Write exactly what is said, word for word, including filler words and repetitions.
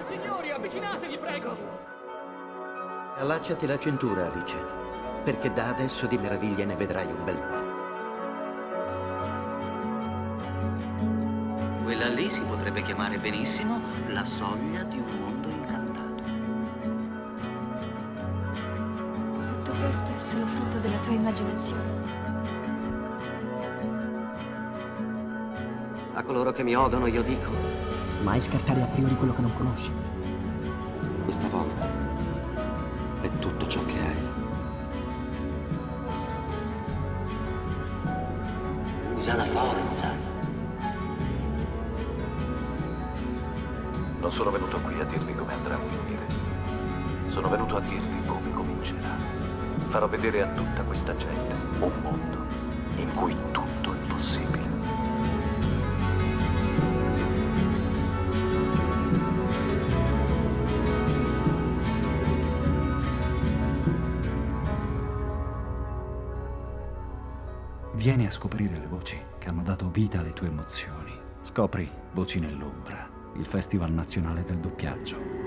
Signori, avvicinatevi, prego! Allacciati la cintura, Alice, perché da adesso di meraviglie ne vedrai un bel po'. Quella lì si potrebbe chiamare benissimo la soglia di un mondo incantato. Tutto questo è solo frutto della tua immaginazione. A coloro che mi odono io dico: mai scartare a priori quello che non conosci. questa volta è tutto ciò che hai. Usa la forza. Non sono venuto qui a dirvi come andrà a finire. Sono venuto a dirvi come comincerà. Farò vedere a tutta questa gente un mondo in cui tutto è possibile. Vieni a scoprire le voci che hanno dato vita alle tue emozioni. Scopri Voci nell'ombra, il Festival Nazionale del Doppiaggio.